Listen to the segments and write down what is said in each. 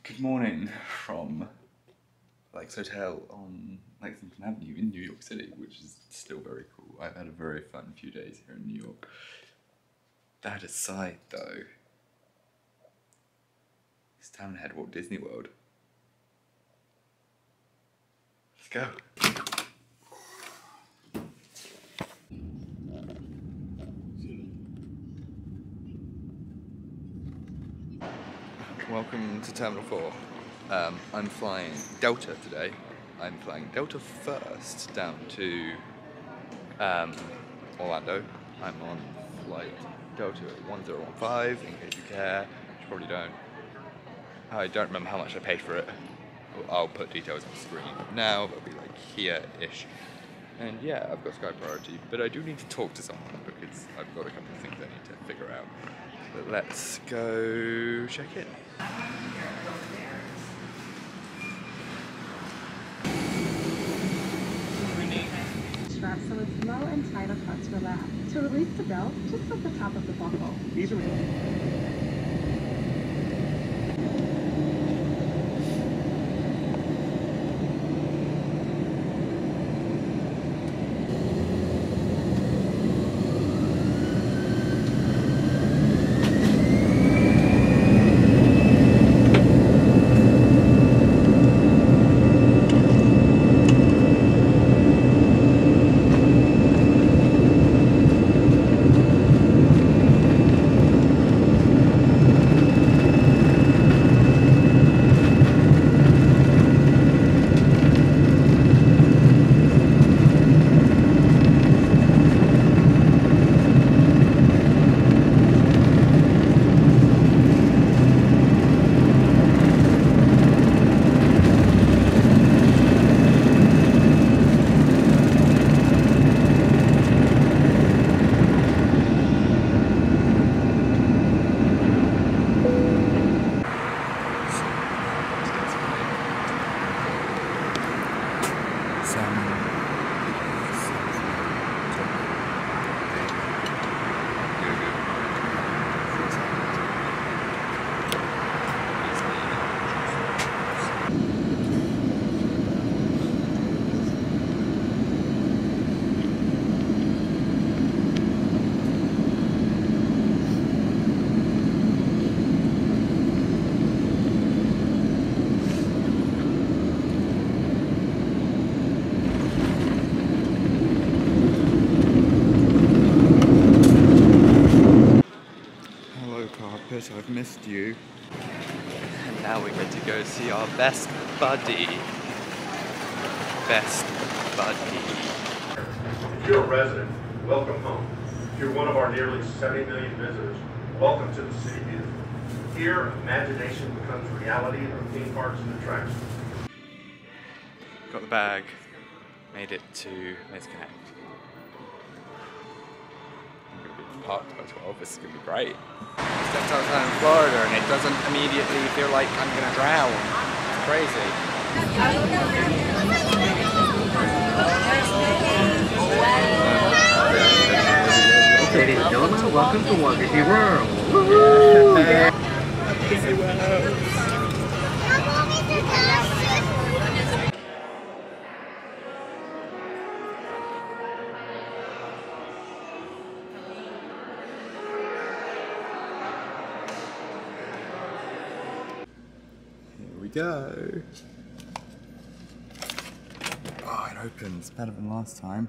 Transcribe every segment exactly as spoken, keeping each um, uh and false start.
Good morning from Lakes Hotel on Lexington Avenue in New York City, which is still very cool. I've had a very fun few days here in New York. That aside though, it's time to head to Walt Disney World. Let's go. Welcome to Terminal four. Um, I'm flying Delta today. I'm flying Delta first down to um, Orlando. I'm on flight Delta one zero one five, in case you care. You probably don't. I don't remember how much I paid for it. I'll put details on the screen now. It'll be like here-ish. And yeah, I've got Sky Priority, but I do need to talk to someone because I've got a couple of things I need to figure out. But let's go check in. Strap so it's low and tight across your lap. To release the belt, just at the top of the buckle. These are I've missed you. And now we get to go see our best buddy. Best buddy. If you're a resident, welcome home. If you're one of our nearly seventy million visitors, welcome to the City Beautiful. Here, imagination becomes reality in our theme parks and attractions. Got the bag. Made it to Mears Connect. I'm going to be parked by twelve. This is going to be great. Stepped outside in Florida and it doesn't immediately feel like I'm gonna drown. It's crazy. Ladies and gentlemen, welcome to Walt Disney World. Woohoo! Disney World. Go. Oh, it opens better than last time.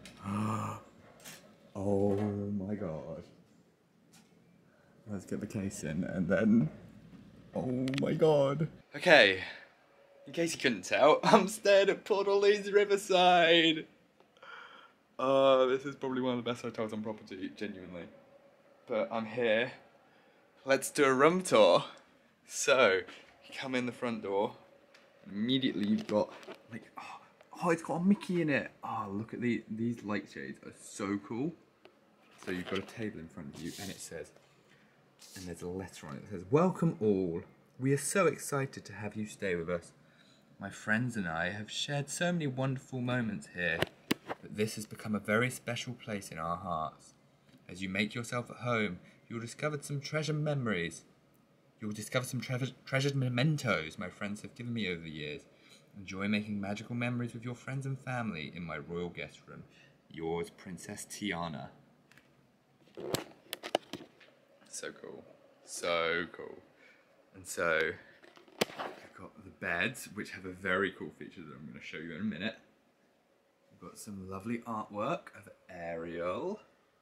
Oh my god. Let's get the case in and then. Oh my god. Okay, in case you couldn't tell, I'm staying at Port Orleans Riverside. Oh, this is probably one of the best hotels on property, genuinely. But I'm here. Let's do a room tour. So, you come in the front door, and immediately you've got, like, oh, oh, it's got a Mickey in it. Oh, look at the, these light shades are so cool. So you've got a table in front of you, and it says, and there's a letter on it that says, "Welcome all. We are so excited to have you stay with us. My friends and I have shared so many wonderful moments here, but this has become a very special place in our hearts. As you make yourself at home, you'll discover some treasured memories. You'll discover some tre treasured mementos my friends have given me over the years. Enjoy making magical memories with your friends and family in my royal guest room. Yours, Princess Tiana. So cool. So cool. And so, I've got the beds, which have a very cool feature that I'm going to show you in a minute. We've got some lovely artwork of Ariel,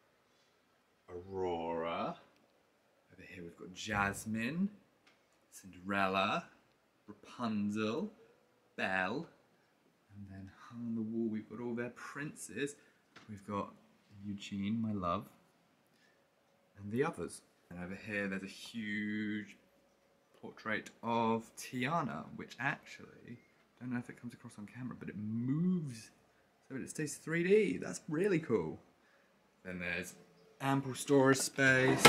Aurora. Over here we've got Jasmine, Cinderella, Rapunzel, Belle, and then hung on the wall we've got all their princes. We've got Eugene, my love, and the others. And over here there's a huge portrait of Tiana, which actually, I don't know if it comes across on camera, but it moves so it stays three D. That's really cool. Then there's ample storage space,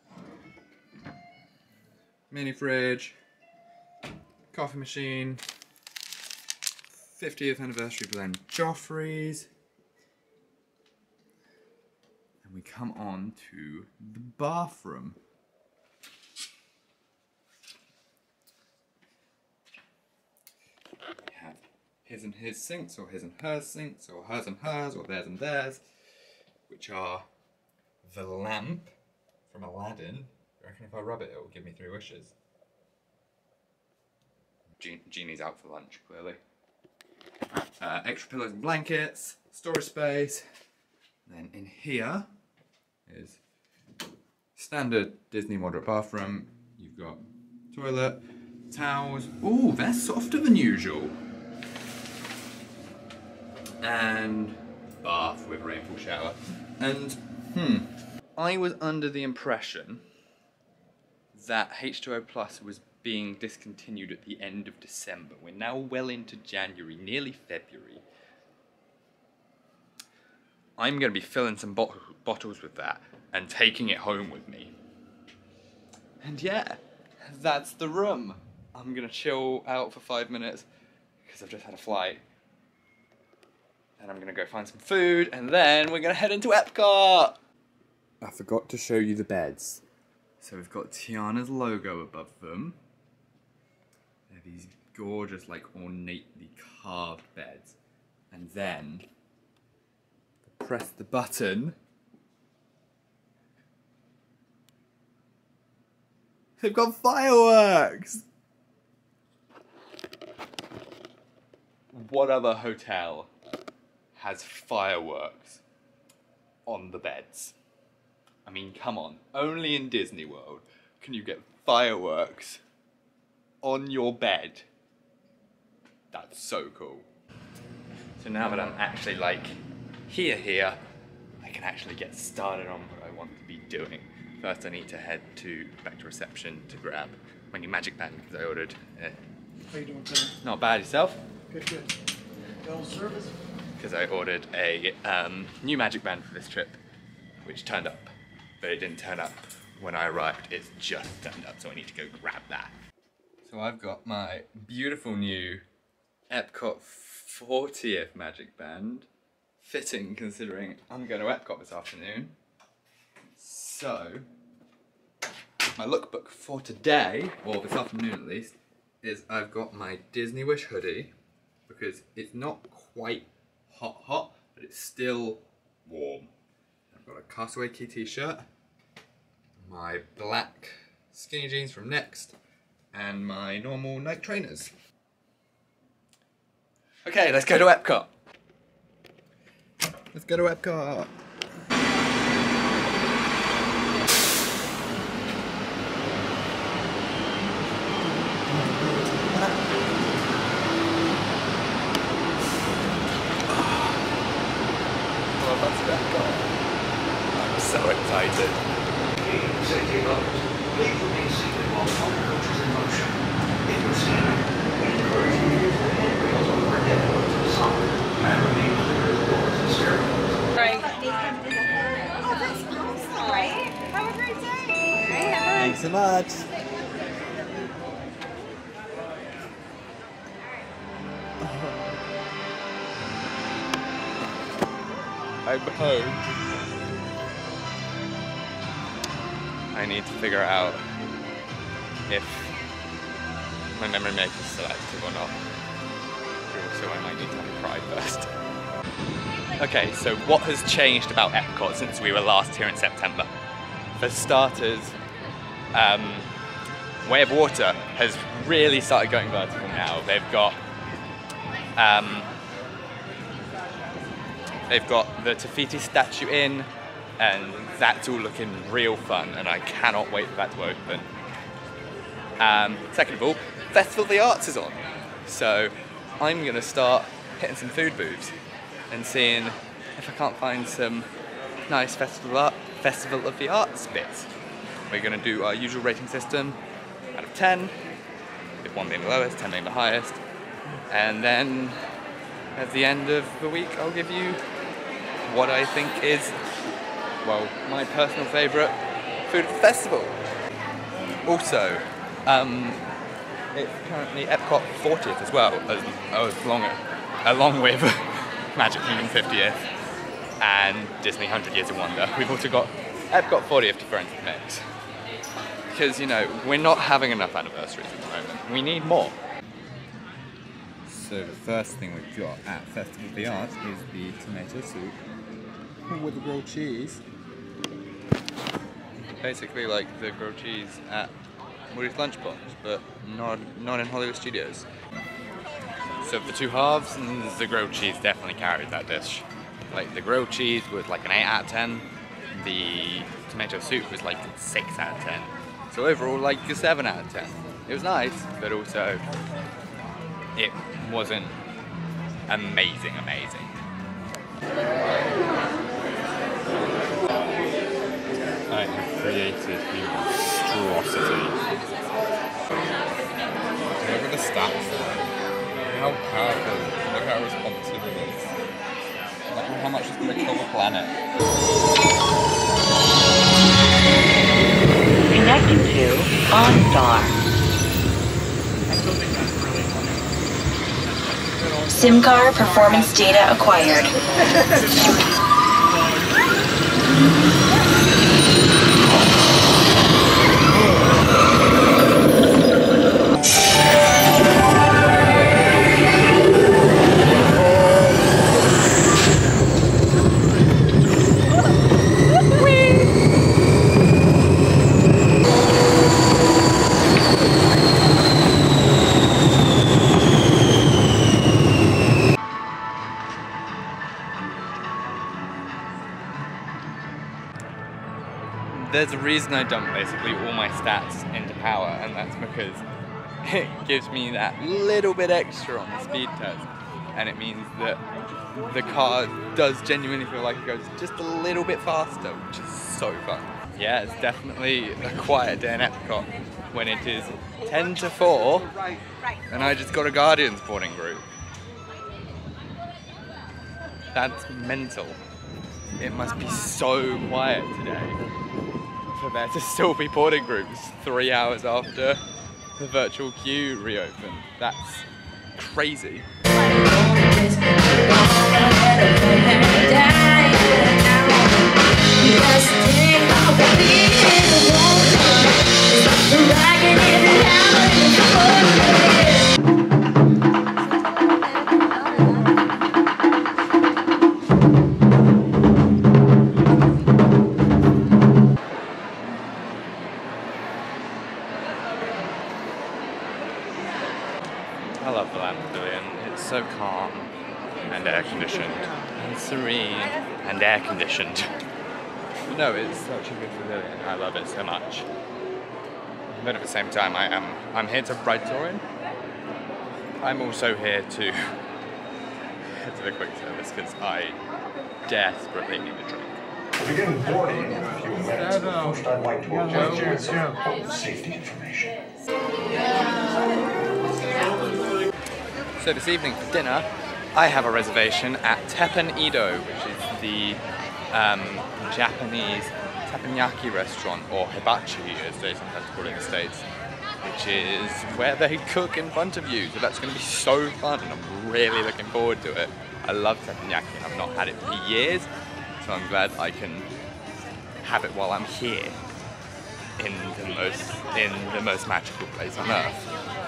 mini fridge, coffee machine, fiftieth anniversary blend Joffrey's. And we come on to the bathroom. We have his and his sinks, or his and hers sinks, or hers and hers, or theirs and theirs, which are the lamp from Aladdin. I reckon if I rub it, it will give me three wishes. Gen Genie's out for lunch, clearly. Uh, extra pillows and blankets, storage space. Then in here is standard Disney moderate bathroom. You've got toilet, towels. Ooh, they're softer than usual. And bath with rainfall shower. And, hmm, I was under the impression that H two O Plus was being discontinued at the end of December. We're now well into January, nearly February. I'm going to be filling some bot bottles with that and taking it home with me. And yeah, that's the room. I'm going to chill out for five minutes because I've just had a flight. And I'm going to go find some food and then we're going to head into EPCOT. I forgot to show you the beds. So we've got Tiana's logo above them. They're these gorgeous, like, ornately carved beds. And then, press the button. They've got fireworks! What other hotel has fireworks on the beds? I mean, come on. Only in Disney World can you get fireworks on your bed. That's so cool. So now that I'm actually like here here, I can actually get started on what I want to be doing. First I need to head to back to reception to grab my new magic band because I ordered it. How you doing today? Not bad, yourself? Good, good. Bell service? Because I ordered a um, new magic band for this trip, which turned up. But it didn't turn up when I arrived. It's just turned up, so I need to go grab that. So I've got my beautiful new EPCOT fortieth magic band. Fitting, considering I'm going to EPCOT this afternoon. So, my lookbook for today, or this afternoon at least, is I've got my Disney Wish hoodie, because it's not quite hot hot, but it's still warm. I've got a Castaway Key t-shirt, my black skinny jeans from Next, and my normal Nike trainers. Okay, let's go to EPCOT. Let's go to EPCOT. Oh, that's EPCOT. I'm so excited. Safety lovers, please remain seated while the coach is in motion. If you're standing, we encourage you to use the handrails on the overhead door to the side and remain clear of the doors and stairwells. Right. Oh, that's awesome. Right? Have a great day. Right, have a Thanks so much. I'm home. I need to figure out if my memory maker is still active or not. So I might need to have a cry first. Okay, so what has changed about EPCOT since we were last here in September? For starters, um, Way of Water has really started going vertical now. They've got um, they've got the Tafiti statue in, and that's all looking real fun, and I cannot wait for that to open. Um, second of all, Festival of the Arts is on, so I'm gonna start hitting some food booths and seeing if I can't find some nice Festival of, Festival of the Arts bits. We're gonna do our usual rating system out of ten, with one being the lowest, ten being the highest, and then at the end of the week I'll give you what I think is, well, my personal favourite food of the festival. Also, um, it's currently EPCOT fortieth as well, as, as long, along with Magic Kingdom fiftieth and Disney one hundred Years of Wonder. We've also got EPCOT fortieth to throw into the mix. Because, you know, we're not having enough anniversaries at the moment. We need more. So the first thing we've got at Festival of the Arts is the tomato soup with the grilled cheese. Basically like the grilled cheese at Woody's Lunchbox, but not, not in Hollywood Studios. So for the two halves, the grilled cheese definitely carried that dish. Like the grilled cheese was like an eight out of ten, the tomato soup was like a six out of ten. So overall like a seven out of ten. It was nice, but also it wasn't amazing, amazing. I have created a monstrosity. Look at the stats there. Look how powerful, look how responsive it is. Look how much it's going to kill the planet. Connecting to OnStar. SIM card performance data acquired. There's a reason I dump basically all my stats into power, and that's because it gives me that little bit extra on the speed test, and it means that the car does genuinely feel like it goes just a little bit faster, which is so fun. Yeah, it's definitely a quiet day in EPCOT when it is ten to four and I just got a Guardians boarding group. That's mental. It must be so quiet today for there to still be boarding groups three hours after the virtual queue reopened. That's crazy. I love the Land Pavilion. It's so calm and air conditioned and serene and air conditioned. No, it's such a good pavilion. I love it so much. But at the same time, I am I'm here to ride touring. I'm also here to head to the quick service because I desperately need a drink. Begin boarding in a few minutes, but first I'd like to update you with some important safety information. So this evening for dinner, I have a reservation at Teppan Edo, which is the um, Japanese teppanyaki restaurant, or hibachi as they sometimes call it in the States, which is where they cook in front of you. So that's going to be so fun, and I'm really looking forward to it. I love teppanyaki. I've not had it for years, so I'm glad I can have it while I'm here. in the most in the most magical place on earth.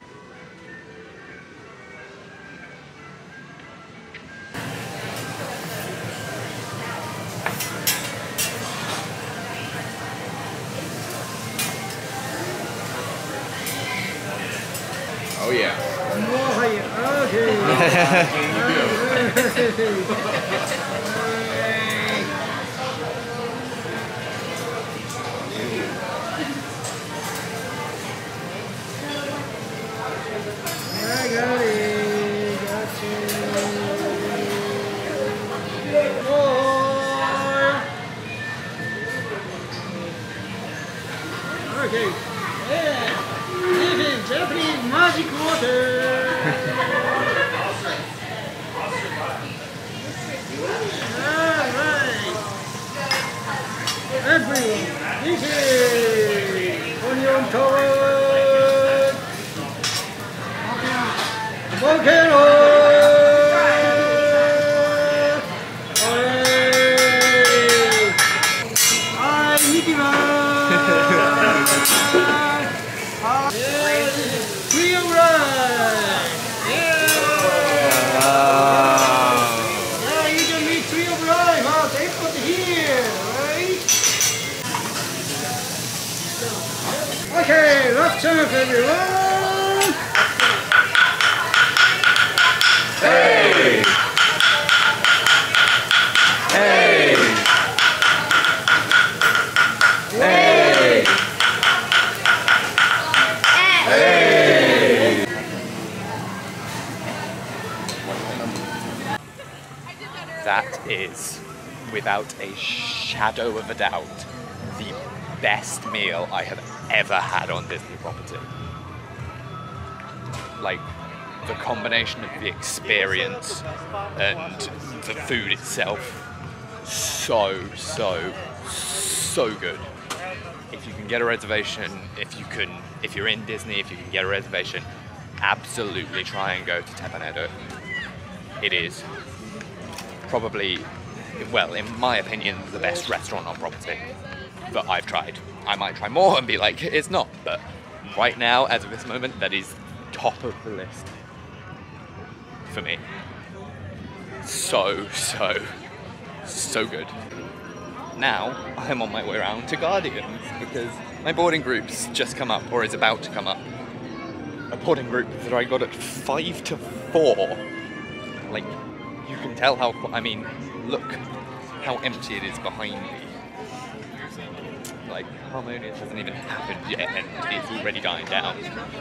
Oh yeah. I got it. Got you. Oh. Okay. Yeah. This is Japanese magic water. Alright. Everyone, this is onion toast. Volcano. Hi, Mickey Mouse. Trio ride! Yeah! Yeah, you can meet Trio ride! Wow, they put here, right? Okay, last chance, everyone! Hey! Hey! Hey! Hey! That is, without a shadow of a doubt, the best meal I have ever had on Disney property. Like, the combination of the experience and the food itself, so, so, so good. If you can get a reservation, if you can, if you're in Disney, if you can get a reservation, absolutely try and go to Teppan Edo. It is probably, well, in my opinion, the best restaurant on property that I've tried. I might try more and be like, it's not, but right now, as of this moment, that is top of the list for me. So, so, so good. Now, I'm on my way around to Guardians because my boarding group's just come up, or is about to come up. A boarding group that I got at five to four. Like, you can tell how, I mean, look how empty it is behind me. Like, Harmonious hasn't even happened yet and it's already dying down.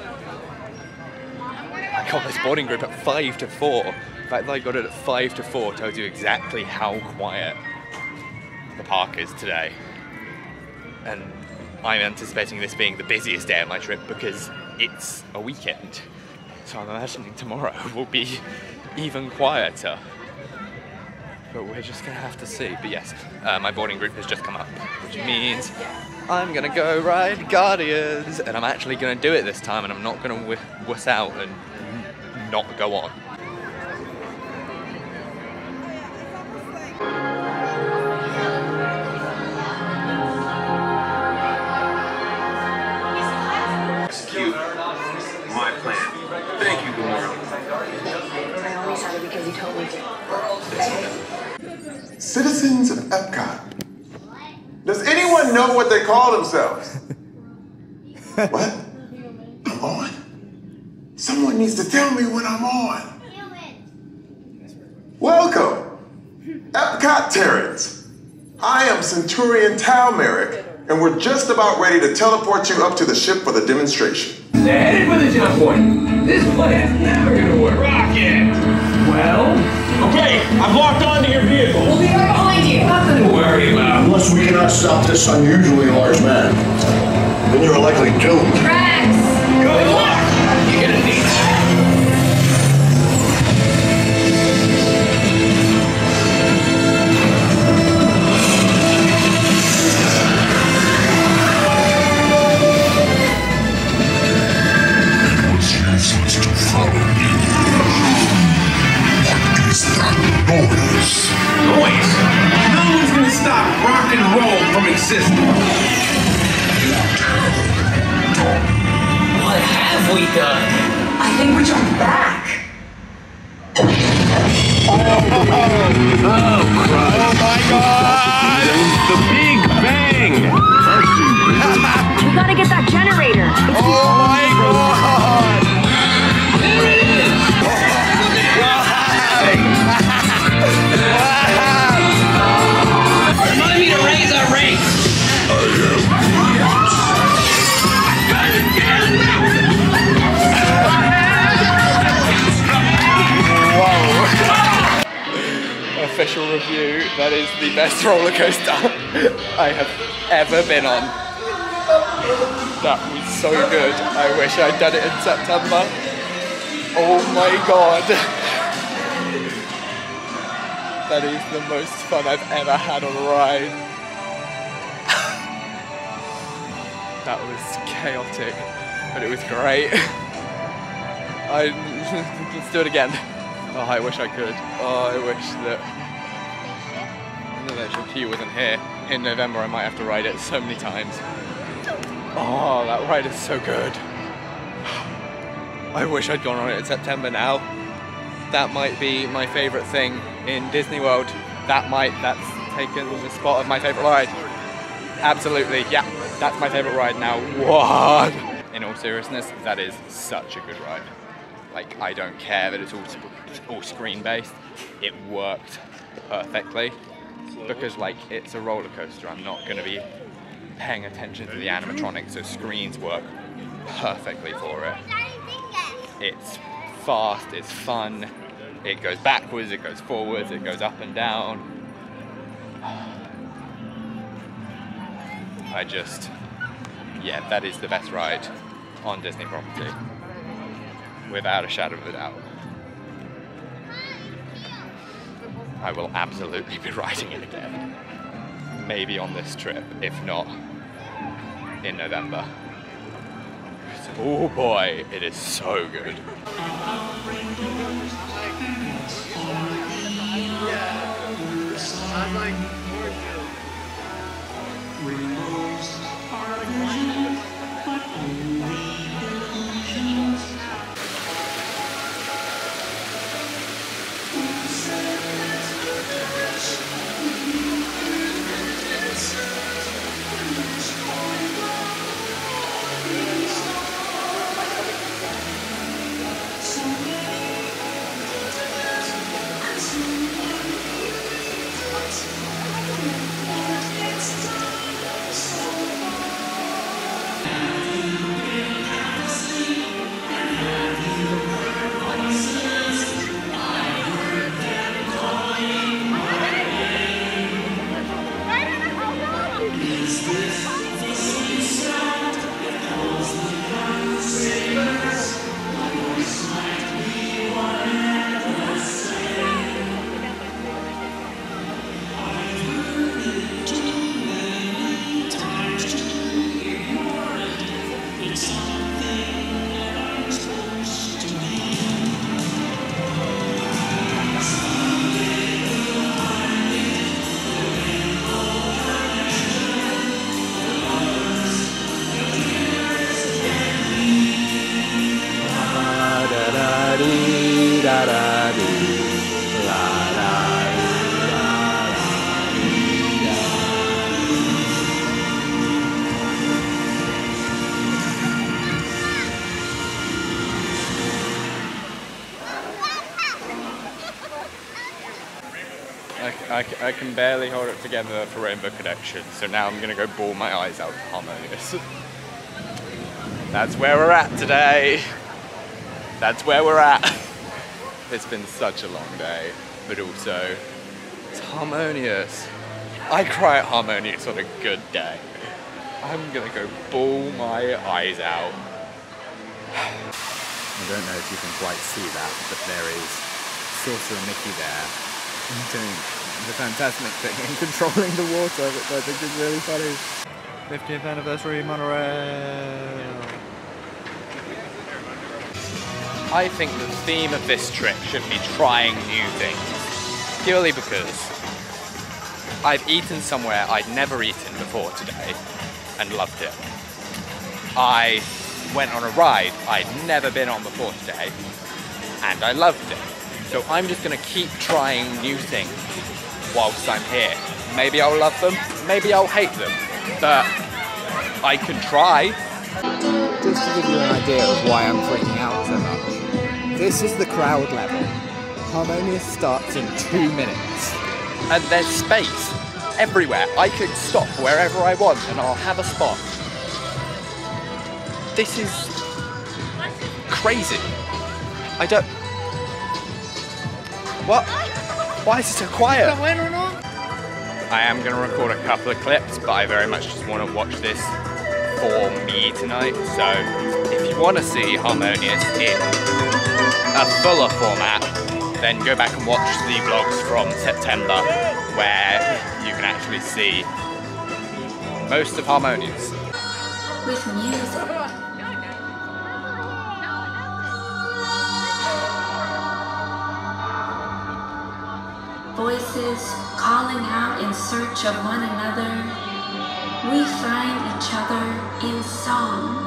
I got this boarding group at five to four. The fact that I got it at five to four tells you exactly how quiet the park is today. And I'm anticipating this being the busiest day of my trip because it's a weekend. So I'm imagining tomorrow will be even quieter. But we're just gonna have to see. But yes, uh, my boarding group has just come up, which means I'm gonna go ride Guardians, and I'm actually gonna do it this time, and I'm not gonna w wuss out and not go on. Execute my plan. Thank you, Dwarf. I only said it because you told me to. Citizens of EPCOT. Does anyone know what they call themselves? What? I'm on? Someone needs to tell me when I'm on. Welcome, EPCOT Terrans. I am Centurion Talmeric, and we're just about ready to teleport you up to the ship for the demonstration. They're headed for the jump point. This plan's never gonna work. Rocket! Well? Okay, I've locked onto your vehicle. We'll be right behind you. Nothing to worry about. Unless we cannot stop this unusually large man, then you're likely doomed. Rex! Good luck! You're gonna need that. It was useless to follow me. What is that noise? Noise! No one's gonna stop rock and roll from existing. What Oh, Christ. Oh my god! The Big Bang! We gotta get that generator. It's Oh my god! There it is! Remind me to raise our rates! Official review, that is the best roller coaster I have ever been on. That was so good. I wish I'd done it in September. Oh my god. That is the most fun I've ever had on a ride. That was chaotic, but it was great. I let's do it again. Oh, I wish I could. Oh, I wish that the queue wasn't here. In November, I might have to ride it so many times. Oh, that ride is so good. I wish I'd gone on it in September now. That might be my favourite thing in Disney World. That might, that's taken the spot of my favourite ride. Absolutely, yeah, that's my favourite ride now. What? In all seriousness, that is such a good ride. Like, I don't care that it's all, all screen-based. It worked perfectly. Because, like, it's a roller coaster. I'm not going to be paying attention to the animatronics, so screens work perfectly for it. It's fast, it's fun, it goes backwards, it goes forwards, it goes up and down. I just, yeah, that is the best ride on Disney property, without a shadow of a doubt. I will absolutely be riding it again. Maybe on this trip, if not in November. Oh boy, it is so good. I, I can barely hold it together for Rainbow Connection, so now I'm gonna go bawl my eyes out for Harmonious. That's where we're at today. That's where we're at. It's been such a long day, but also it's Harmonious. I cry at Harmonious on a good day. I'm gonna go bawl my eyes out. I don't know if you can quite see that, but there is Sorcerer Mickey there doing the fantastic thing and controlling the water, which I think is really funny. fiftieth anniversary Monorail. I think the theme of this trip should be trying new things, purely because I've eaten somewhere I'd never eaten before today and loved it. I went on a ride I'd never been on before today and I loved it. So I'm just gonna keep trying new things whilst I'm here. Maybe I'll love them, maybe I'll hate them, but I can try. Just to give you an idea of why I'm freaking out so much, this is the crowd level. Harmonious starts in two minutes. And there's space everywhere. I could stop wherever I want and I'll have a spot. This is crazy. I don't... What? Why is it so quiet? I am going to record a couple of clips, but I very much just want to watch this for me tonight. So if you want to see Harmonious in a fuller format, then go back and watch the vlogs from September, where you can actually see most of Harmonious. With music. Voices calling out in search of one another. We find each other in song.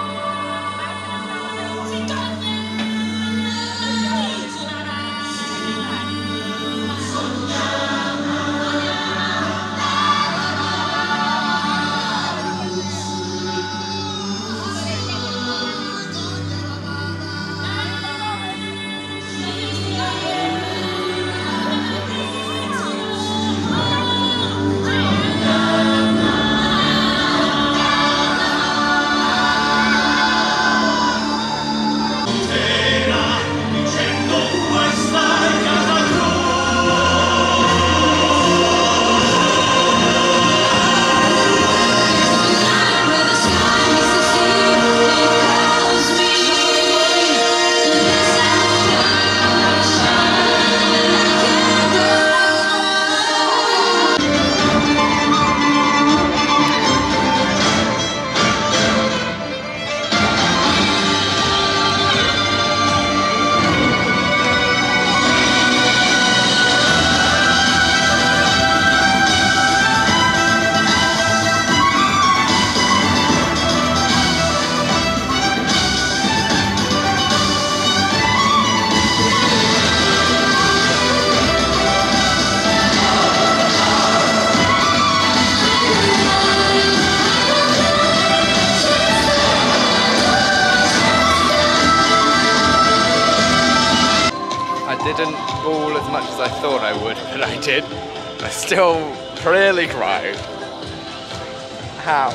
Didn't bawl as much as I thought I would, but I did. I still really cried. How?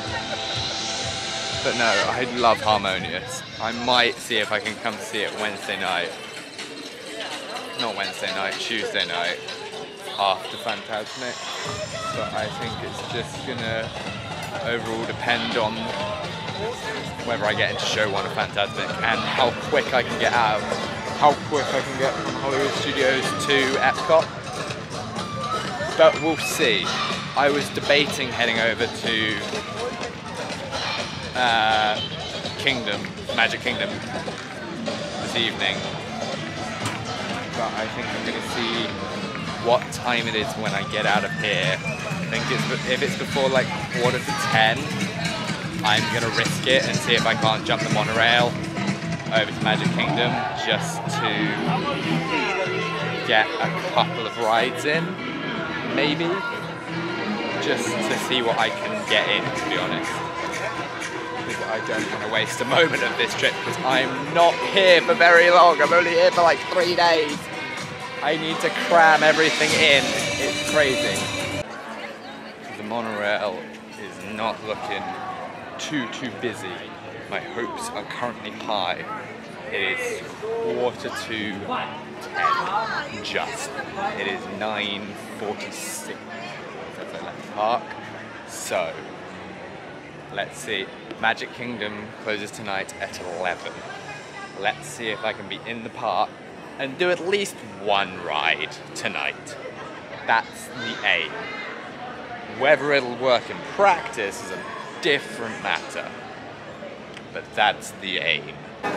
But no, I love Harmonious. I might see if I can come see it Wednesday night. Not Wednesday night, Tuesday night. After Fantasmic. But I think it's just gonna overall depend on whether I get into show one of Fantasmic and how quick I can get out of how quick I can get from Hollywood Studios to EPCOT. But we'll see. I was debating heading over to uh, Kingdom, Magic Kingdom this evening. But I think I'm going to see what time it is when I get out of here. I think it's, if it's before like quarter to ten, I'm going to risk it and see if I can't jump the monorail over to Magic Kingdom just to get a couple of rides in, maybe, just to see what I can get in, to be honest. Because I don't want to waste a moment of this trip, because I'm not here for very long. I'm only here for like three days. I need to cram everything in. It's crazy. The monorail is not looking too, too busy. My hopes are currently high. It is quarter to ten, just. It is nine forty-six as I left the park. So, let's see. Magic Kingdom closes tonight at eleven. Let's see if I can be in the park and do at least one ride tonight. That's the aim. Whether it'll work in practice is a different matter. But that's the aim.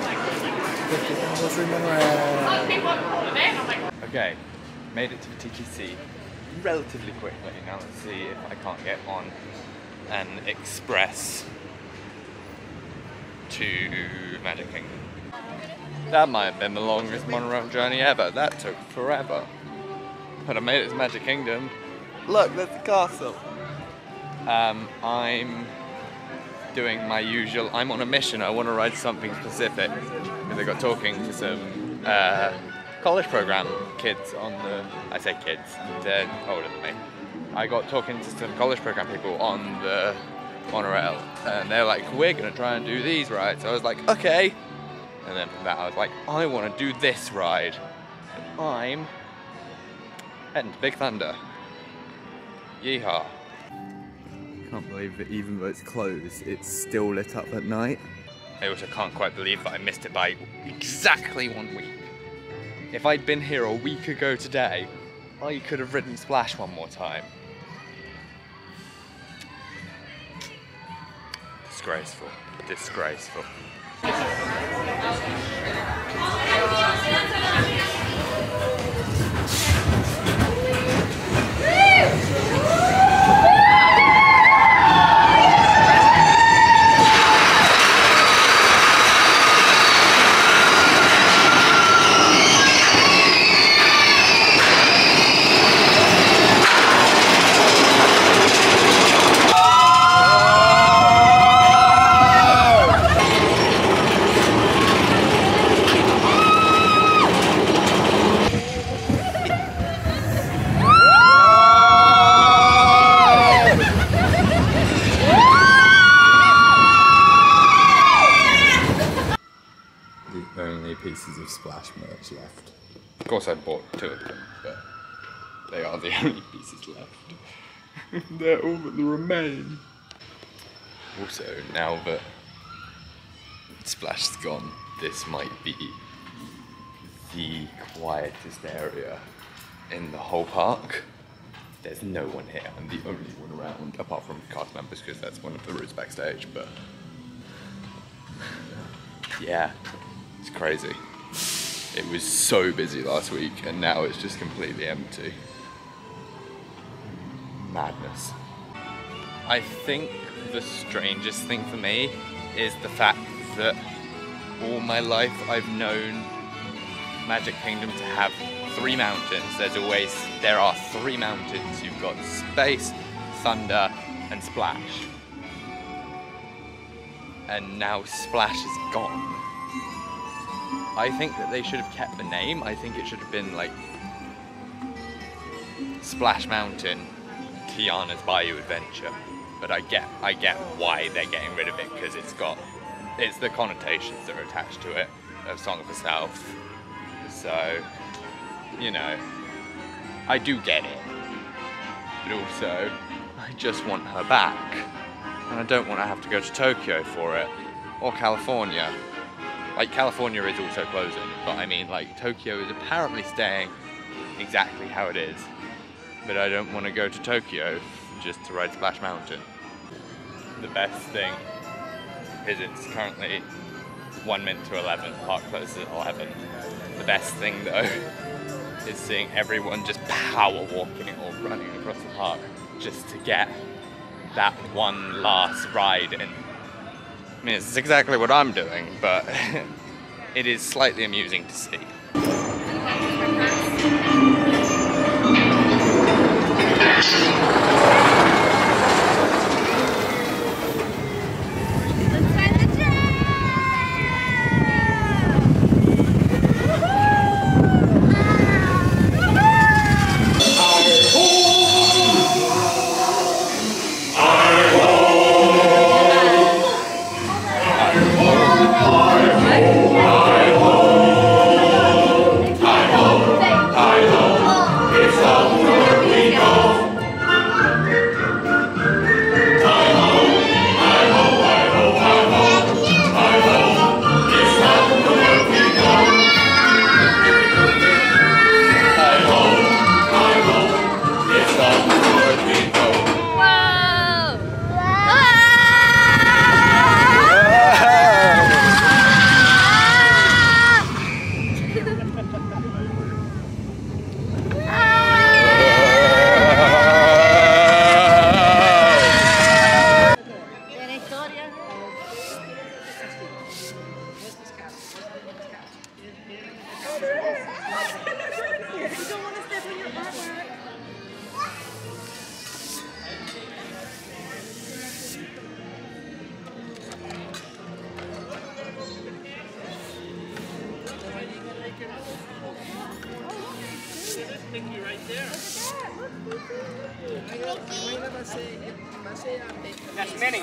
Okay, made it to the T T C relatively quickly. Now let's see if I can't get on an express to Magic Kingdom. That might have been the longest monorail journey ever. That took forever. But I made it to Magic Kingdom. Look, there's the castle. Um, I'm doing my usual, I'm on a mission, I want to ride something specific. Because I got talking to some uh, college program kids on the, I say kids, they're older than me. I got talking to some college program people on the monorail, and they're like, we're gonna try and do these rides. So I was like, okay. And then from that I was like, I want to do this ride. And I'm heading to Big Thunder. Yeehaw. Can't believe that even though it's closed, it's still lit up at night. I also can't quite believe that I missed it by exactly one week. If I'd been here a week ago today, I could have ridden Splash one more time. Disgraceful. Disgraceful. Pieces of Splash merch left. Of course I bought two of them, but they are the only pieces left. They're all that remain. Also, now that Splash's gone, this might be the quietest area in the whole park. There's no one here. I'm the only one around, apart from cast members, because that's one of the routes backstage, but yeah. It's crazy. It was so busy last week and now it's just completely empty. Madness. I think the strangest thing for me is the fact that all my life I've known Magic Kingdom to have three mountains. There's always, there are three mountains. You've got Space, Thunder and Splash. And now Splash is gone. I think that they should have kept the name. I think it should have been like Splash Mountain, Tiana's Bayou Adventure. But I get, I get why they're getting rid of it, because it's got, it's the connotations that are attached to it of Song of the South. So, you know, I do get it. But also, I just want her back. And I don't want to have to go to Tokyo for it, or California. Like, California is also closing, but I mean, like, Tokyo is apparently staying exactly how it is. But I don't want to go to Tokyo just to ride Splash Mountain. The best thing is it's currently one minute to eleven, park closes at eleven. The best thing, though, is seeing everyone just power walking or running across the park just to get that one last ride in. I mean, it's exactly what I'm doing, but it is slightly amusing to see. That's Minnie.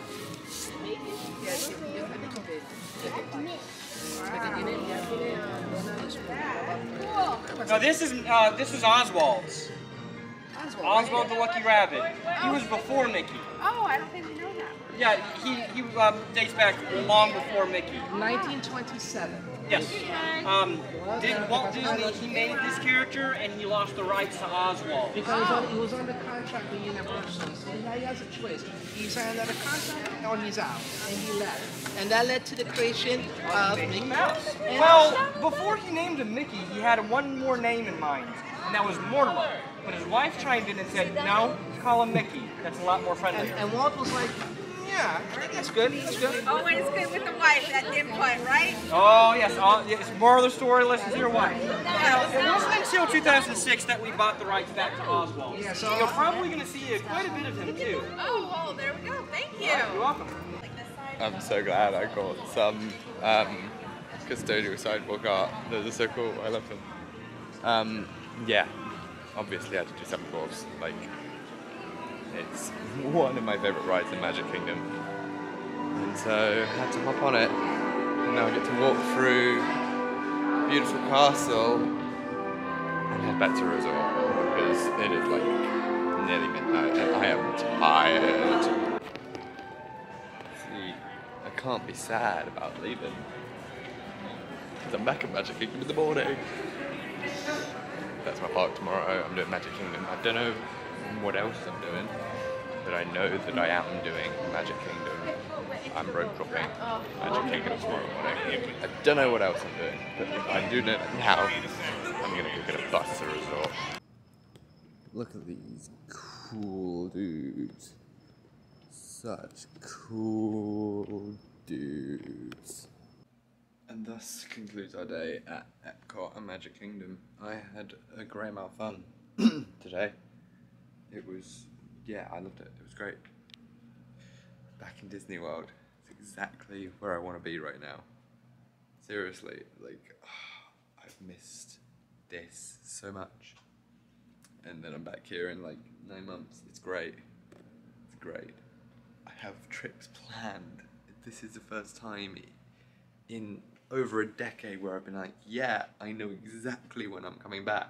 No, this is uh, this is Oswald's. Oswald the Lucky Rabbit. He was before Mickey. Oh, I don't think we know that. Yeah, he he um, dates back long before Mickey. nineteen twenty-seven. Yes. Um, did Walt Disney, he made this character and he lost the rights to Oswald. Because it was on, it was under contract with Universal, so he has a choice. He signed under contract or he's out, and he left. And that led to the creation of Mickey Mouse. Well, before he named him Mickey, he had one more name in mind, and that was Mortimer. But his wife chimed in and said, no, call him Mickey. That's a lot more friendly. And, and Walt was like, yeah, I think that's good. That's good. Always good with the wife, that input, right? Oh, yes. All, yes. More of the story, listen to your wife. Now, it wasn't until two thousand six that we bought the rights back to Oswald. Yeah, so you're probably going to see quite a bit of him, too. Oh, well, there we go. Thank you. Right, you're welcome. I'm so glad I got some um, custodial sidewalk art. Those are so cool. I love them. Um, yeah, obviously I had to do some dwarves. Like, it's one of my favourite rides in Magic Kingdom. And so I had to hop on it. And now I get to walk through a beautiful castle and head back to the resort because it is like nearly midnight and I am tired. See, I can't be sad about leaving because I'm back at Magic Kingdom in the morning. That's my park tomorrow. I'm doing Magic Kingdom. I don't know what else I'm doing, but I know that I am doing Magic Kingdom. I'm rope dropping Magic Kingdom tomorrow morning. I don't know what else I'm doing, but I do know that now I'm gonna go get a bus to the resort. Look at these cool dudes. Such cool dudes. And thus concludes our day at EPCOT and Magic Kingdom. I had a great amount of fun today. It was, yeah, I loved it. It was great. Back in Disney World. It's exactly where I want to be right now. Seriously, like, oh, I've missed this so much. And then I'm back here in like nine months. It's great. It's great. I have trips planned. This is the first time in over a decade where I've been like, yeah, I know exactly when I'm coming back.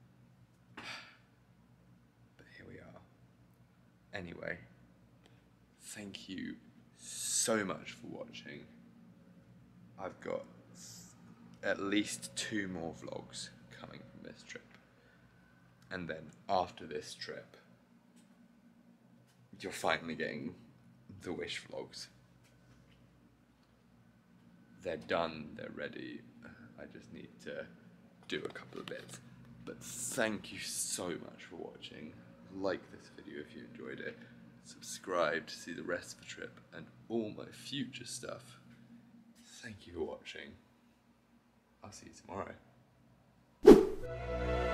But here we are. Anyway, thank you so much for watching. I've got at least two more vlogs coming from this trip. And then after this trip, you're finally getting the Wish vlogs. They're done, they're ready. I just need to do a couple of bits. But thank you so much for watching. Like this video if you enjoyed it. Subscribe to see the rest of the trip and all my future stuff. Thank you for watching. I'll see you tomorrow.